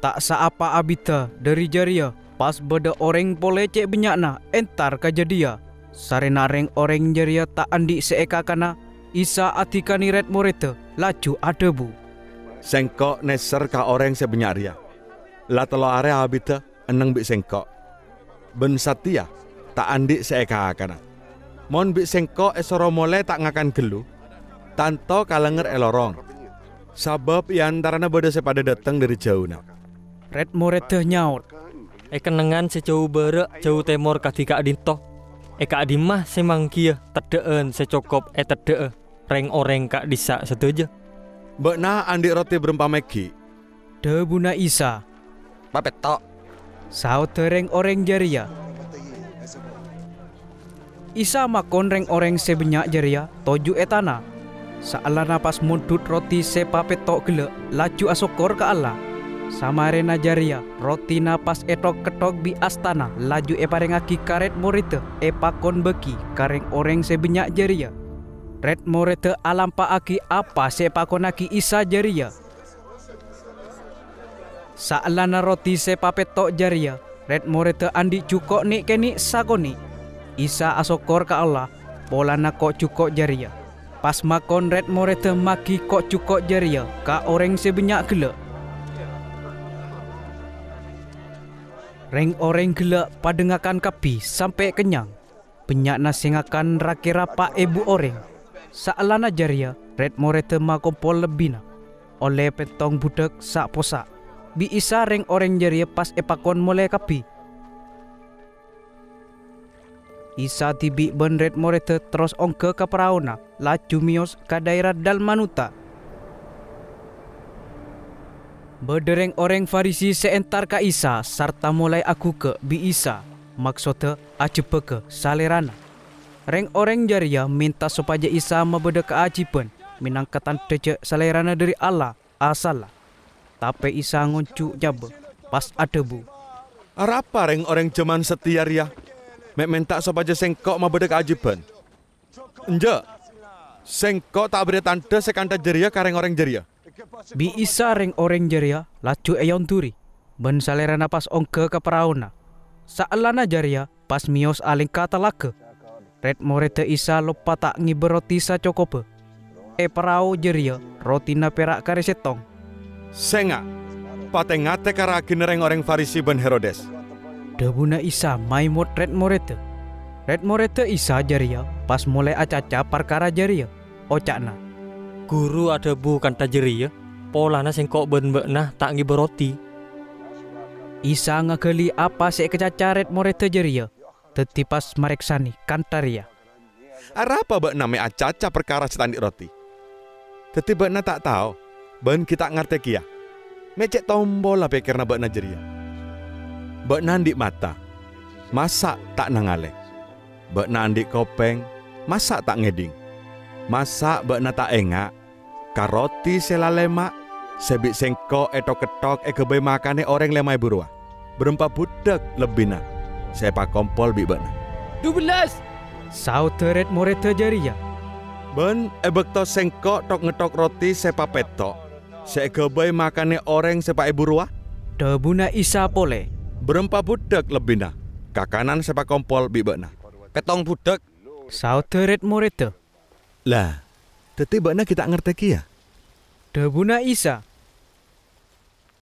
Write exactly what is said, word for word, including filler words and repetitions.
Tak seapa abita dari jaria pas beda orang pole cek benyakna entar kajadia. Sarena reng orang jaria tak andi seeka kana Isa atikani red morete laju adebu. Sengkok neser ka orang sebenyak ria. La telo are abita eneng bik sengkok. Ben satia tak andi seeka kana. Mon bik sengkok esoro mole tak ngakan gelu. Tanto kalenger elorong. Sabab iantarana beda sepada datang dari jauh na. Red morete nyaut. E kenengan sejauh berek jauh temor kadika adinto. E ka adimah semang kia tedeen secokop e tedee. Reng orang kak disa setuju. Mbak na andi roti berempa megi. Debuna Isa. Papet tok. Saut reng orang jaria. Isa makon reng orang sebenyak jaria toju etana. Saala napas mundut roti sepapet tok gelek laju asokor ke Allah. Samarena jaria roti napas etok ketok bi astana laju e parengaki karet morite e pakon beki kareng orang sebenyak jaria. Red morete alampa aki apa sepakonaki Isa jaria. Saalana roti sepapet tok jaria. Red morete andi cukok nik keni sakoni. Isa asokor ka Allah. Polana kok cukok jaria. Pas makon red morete maki kok cukok jaria. Ka orang sebenyak gelek. Reng orang gelek padengakan kapi sampai kenyang. Penyak nasingakan rakira pak ibu orang. Saalana jaria, red morete makompol lebina. Oleh petong budak sak posak. Bi Isa reng orang jaria pas epakon mulai kapi. Isa tibi ben red morete terus ongke ke perauna. Laju mios ke daerah Dalmanuta. Bedereng orang Farisi seentar ka Isa serta mulai aku ke bi Isa. Maksudnya ajepe ke salerana. Reng orang jaria minta supaya Isa mabeda keajiban minangkatan dejek salerana dari Allah asala. Tapi Isa ngoncu jabe pas adebu. Arapa reng orang zaman setia ria. Mek minta supaya sengkok mabeda keajiban. Enja. Sengkok tak beri tanda sekanta jaria kareng orang jaria. Bi Isa reng orang jaria laju eyon turi. Ben salerana pas ongke ke perauna. Saalana jaria pas mios aling kata lake. Red morete Isa lupa tak ngiber roti sa cokope. E perau jeria roti na perak kare setong. Senga, patengate karakin reng orang Farisi ben Herodes. Debuna Isa maimut red morete. Red morete Isa jaria pas mulai acaca perkara jaria. Ocakna. Guru ada bu kanta jeria. Polana sengkok ben beknah tak ngiber roti. Isa ngageli apa se kecaca red morete jaria. Tetipas mareksani kantaria. Arapa bak name acaca perkara setandik roti. Teti bak na tak tahu. Ben kita ngerti kia. Mecek tombol lah pikirna bak na jeria. Bak nandik mata. Masak tak nangale. Bak nandik kopeng. Masak tak ngeding. Masak bak na tak engak. Karoti selalemak. Sebik sengkok etok ketok e kebay makane orang lemai burua. Berempat budak lebih na. Saya pak kompol bi bana. dua belas. Saut red morete jaria. Ben ebek to sengkok tok ngetok roti sepa petok. Saya kebay makane orang sepa ibu ruah. Debuna Isa pole. Berempat budak lebih na. Kakanan sepa kompol bi bana. Petong budak. Saut red morete. Lah, teti bana kita ngerti kia. Debuna Isa.